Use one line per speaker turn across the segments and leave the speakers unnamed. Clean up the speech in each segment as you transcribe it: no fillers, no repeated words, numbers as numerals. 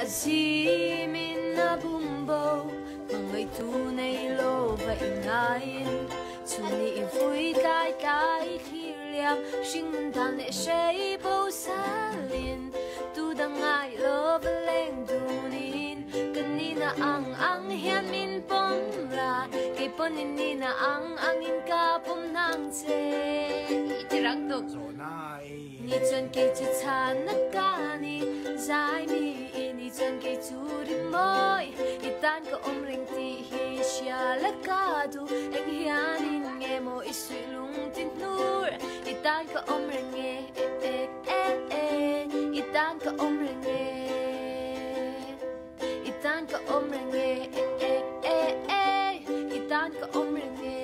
Azimin na bumbo Mangay tunay lo và inayin Chuni vui tai tai liam Sinh tan lệ say bầu xa liền Tu đăng ai lo và lên tunin Kanina ang hian min pom la Kay ponin na ang in ka pom nang che Itirang to Ni chân kay chu chan na ka ni Zai mi ni chân kay chu rin moy Itan ka ring ti hi siya lakado Ang hianin nge mo isui lung tin nur Itan ka ring nge Itan ka ring nge Itan ka ring nge Itan ka ring nge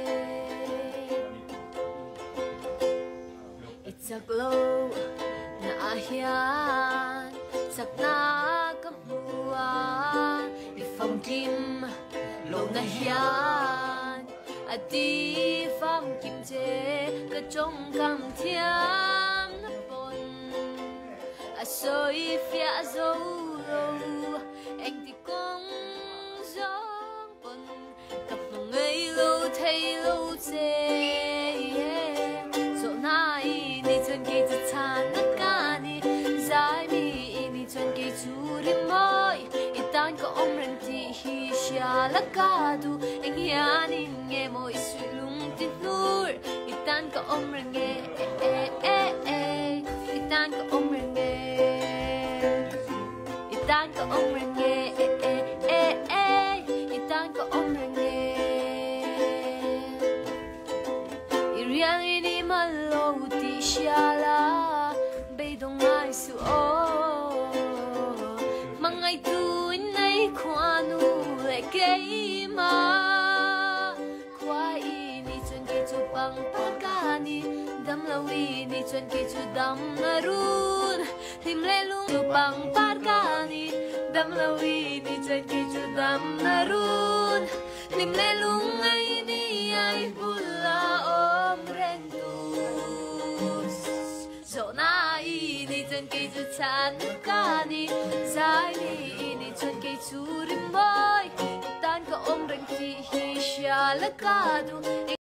Itsak lo na ahyan Sak na kamuan Ifam kim lo na hiyan Adi fam kim che Ka trong kam thiam na pon Asoy fia dâu lâu Anh thì công giông pon Cặp vào ngây lâu thay lâu che Dỗ nai ni chân kê thật thàn nát ca ni Zai mi ni chân kê chú rin môi Itan ka ring ti hi siya lakado Ang hianin nge mo isui lung tin nur Itan ka ring nge Itan ka ring nge Itan ka ring nge Itan ka ring nge Iriang ini malo ti siya la Beidong ai su o Mangay tuin ay kwanu le kay ma Kwa ini chun kay chu pang pagkani Dam lawi ni chun kay chu dam narun Lim le lung chu pang pagkani Dam lawi ni chun kay chu dam narun Lim le lung ay ni ay pula om rentus So na ini chun kay chu chan kani Zai mi ini chun kay chu rin boy Itan ka ring ti hi siya lakado